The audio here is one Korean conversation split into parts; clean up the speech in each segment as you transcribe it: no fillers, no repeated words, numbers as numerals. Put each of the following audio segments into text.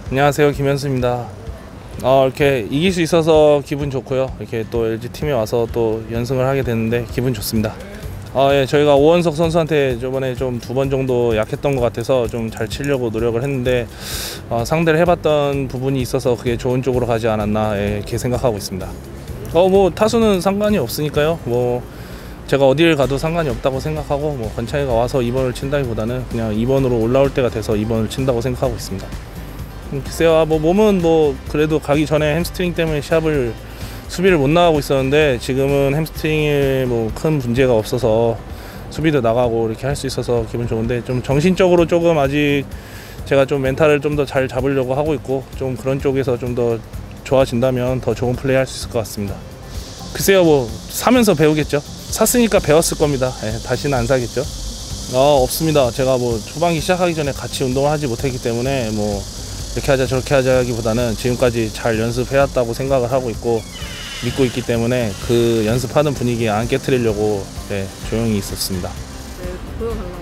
안녕하세요, 김현수입니다. 이렇게 이길 수 있어서 기분 좋고요. 이렇게 또 LG 팀에 와서 또 연승을 하게 됐는데 기분 좋습니다. 예, 저희가 오원석 선수한테 저번에 좀 2번 정도 약했던 것 같아서 좀 잘 치려고 노력을 했는데 상대를 해봤던 부분이 있어서 그게 좋은 쪽으로 가지 않았나 이렇게 생각하고 있습니다. 뭐 타수는 상관이 없으니까요. 뭐 제가 어디를 가도 상관이 없다고 생각하고 뭐 권창희가 와서 2번을 친다기보다는 그냥 2번으로 올라올 때가 돼서 2번을 친다고 생각하고 있습니다. 글쎄요, 뭐 몸은 뭐 그래도 가기 전에 햄스트링 때문에 수비를 못 나가고 있었는데 지금은 햄스트링에 뭐 큰 문제가 없어서 수비도 나가고 이렇게 할 수 있어서 기분 좋은데, 좀 정신적으로 조금 아직 제가 좀 멘탈을 좀 더 잘 잡으려고 하고 있고, 좀 그런 쪽에서 좀 더 좋아진다면 더 좋은 플레이 할 수 있을 것 같습니다. 글쎄요, 뭐 사면서 배우겠죠. 샀으니까 배웠을 겁니다. 다시는 안 사겠죠. 없습니다. 제가 뭐 초반기 시작하기 전에 같이 운동을 하지 못했기 때문에 뭐 이렇게 하자 저렇게 하자기보다는 지금까지 잘 연습해왔다고 생각을 하고 있고 믿고 있기 때문에 그 연습하는 분위기에 안 깨트리려고 조용히 있었습니다. 네, 보여달라고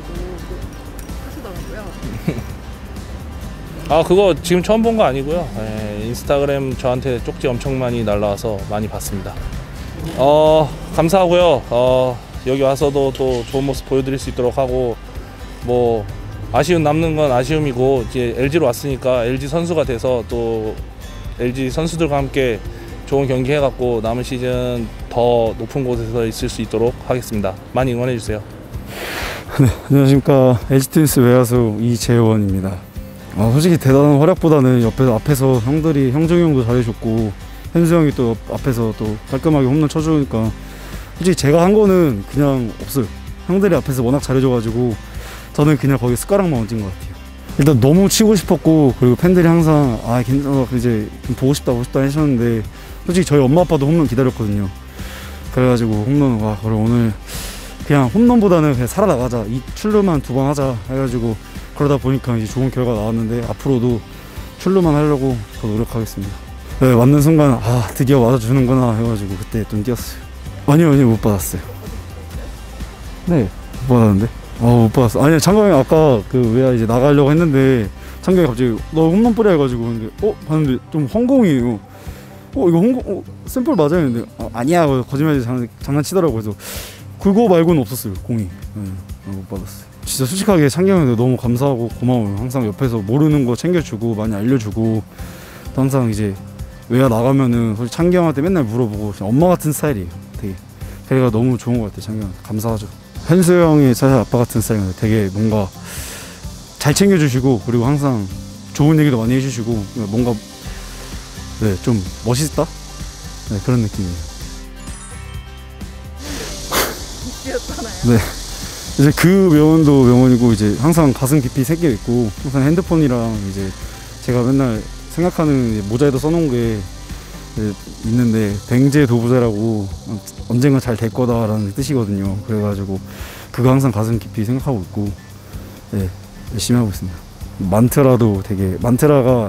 하시더라고요. 그거 지금 처음 본 거 아니고요. 인스타그램 저한테 쪽지 엄청 많이 날라와서 많이 봤습니다. 감사하고요. 여기 와서도 또 좋은 모습 보여드릴 수 있도록 하고, 뭐 아쉬움 남는 건 아쉬움이고, 이제 LG로 왔으니까 LG 선수가 돼서 또 LG 선수들과 함께 좋은 경기 해갖고 남은 시즌 더 높은 곳에서 있을 수 있도록 하겠습니다. 많이 응원해주세요. 네, 안녕하십니까. LG트윈스 외야수 이재원입니다. 솔직히 대단한 활약보다는 앞에서 형정이 형도 잘해줬고 현수 형이 또 앞에서 또 깔끔하게 홈런 쳐주니까 솔직히 제가 한 거는 그냥 없어요. 형들이 앞에서 워낙 잘해줘가지고 저는 그냥 거기 숟가락만 얹은 것 같아요. 일단 너무 치고 싶었고, 그리고 팬들이 항상 괜찮아 이제 좀 보고 싶다 하셨는데, 솔직히 저희 엄마 아빠도 홈런 기다렸거든요. 그래가지고 홈런 그럼 오늘 그냥 홈런보다는 그냥 살아나가자, 이 출루만 2번 하자 해가지고 그러다 보니까 이제 좋은 결과 나왔는데, 앞으로도 출루만 하려고 더 노력하겠습니다. 네, 맞는 순간 드디어 맞아주는구나 해가지고 그때 좀 뛰었어요. 아니요, 못 받았어요. 네, 못 받았는데. 못 받았어. 아니, 창경이 아까 왜 이제 나가려고 했는데 창경이 갑자기 너 홈런 뿌려 해가지고 근데 봤는데 좀 헝공이에요. 이거 헝공 샘플 맞아요? 근데 아니야, 거짓말이지, 장난치더라고. 그래서 그거 말고는 없었어요, 공이. 못 받았어요. 진짜 솔직하게 창경이한테 너무 감사하고 고마워요. 항상 옆에서 모르는 거 챙겨주고 많이 알려주고, 또 항상 이제 외야 나가면은 솔직히 창경한테 맨날 물어보고 엄마 같은 스타일이에요. 되게 걔가 너무 좋은 것 같아요. 창경한테 감사하죠. 현수 형이 사실 아빠 같은 스타일이에요. 되게 뭔가 잘 챙겨주시고, 그리고 항상 좋은 얘기도 많이 해주시고, 뭔가 좀 멋있다? 그런 느낌이에요. 네. 이제 그 명언도 명언이고, 이제 항상 가슴 깊이 새겨 있고, 항상 핸드폰이랑 이제 제가 맨날 생각하는 모자에도 써놓은 게 있는데, 뱅제 도부자라고 언젠가 잘 될 거다라는 뜻이거든요. 그래가지고 그거 항상 가슴 깊이 생각하고 있고, 열심히 하고 있습니다. 만트라가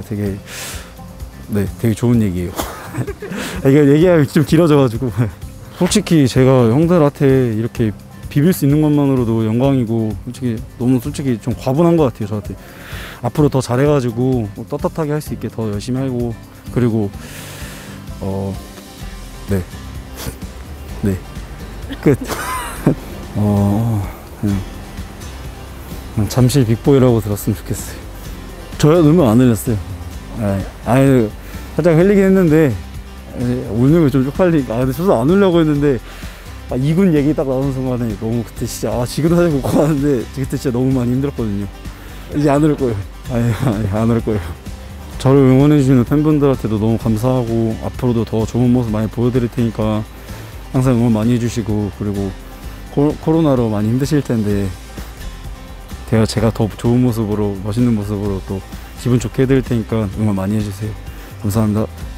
되게 좋은 얘기예요. 이거 얘기하면 좀 길어져가지고 솔직히 제가 형들한테 이렇게 비빌 수 있는 것만으로도 영광이고, 솔직히 좀 과분한 것 같아요. 저한테 앞으로 더 잘해가지고 떳떳하게 할 수 있게 더 열심히 하고, 그리고 끝. 그냥 잠실 빅보이라고 들었으면 좋겠어요. 저야 눈물 안 흘렸어요. 살짝 흘리긴 했는데 울는 거 좀 쪽팔리니까. 근데 저도 안 울려고 했는데 2군 얘기 딱 나오는 순간에 너무 그때 진짜 지금 사실 못 가는데 그때 진짜 너무 많이 힘들었거든요. 이제 안 울을 거예요. 안 울을 거예요. 저를 응원해주시는 팬분들한테도 너무 감사하고, 앞으로도 더 좋은 모습 많이 보여드릴 테니까 항상 응원 많이 해주시고, 그리고 코로나로 많이 힘드실 텐데 제가 더 좋은 모습으로, 멋있는 모습으로 또 기분 좋게 해드릴 테니까 응원 많이 해주세요. 감사합니다.